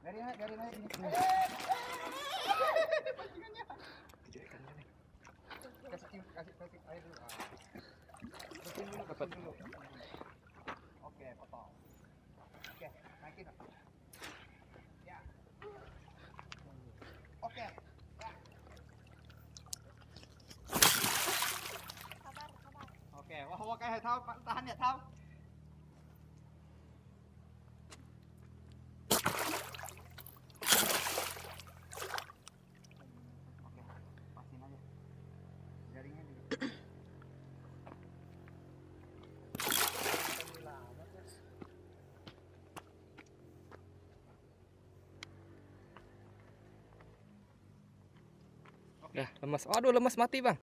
Biarin aja gini. Kasih air dulu. Bersihin dulu. Oke, potong. Oke, naikin. Ya. Oke. Ya. Sabar. Oke, wah kayak tahan ya, Thao. Oke, pasin aja. Jaringnya dulu. Ya, lemas. Aduh, lemas mati, Bang.